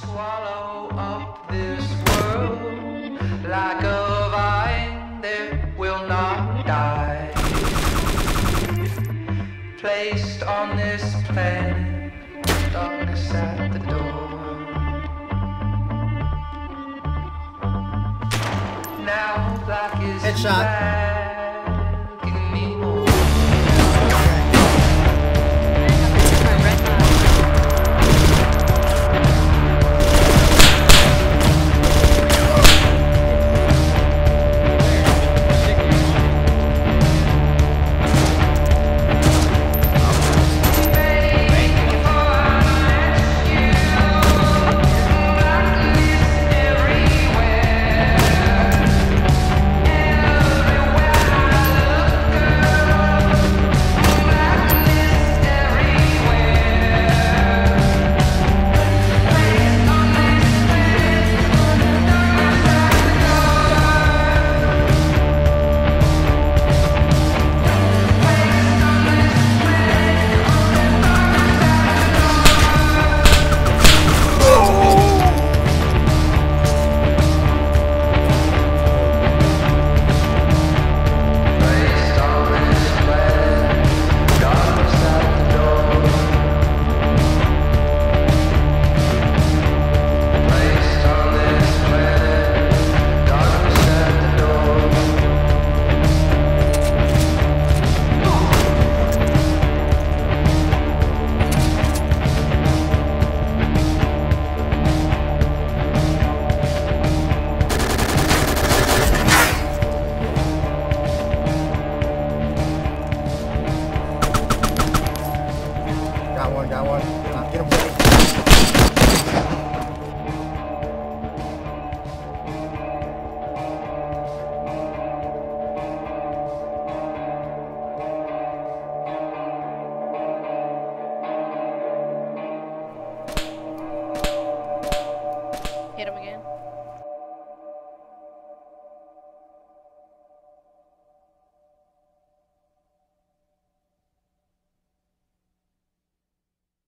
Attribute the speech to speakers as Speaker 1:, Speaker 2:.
Speaker 1: swallow up this world like a vine that will not die. Placed on this planet, darkness at the door. Now black is
Speaker 2: Headshot.
Speaker 1: dragging me more.
Speaker 2: Got one. Get him, buddy.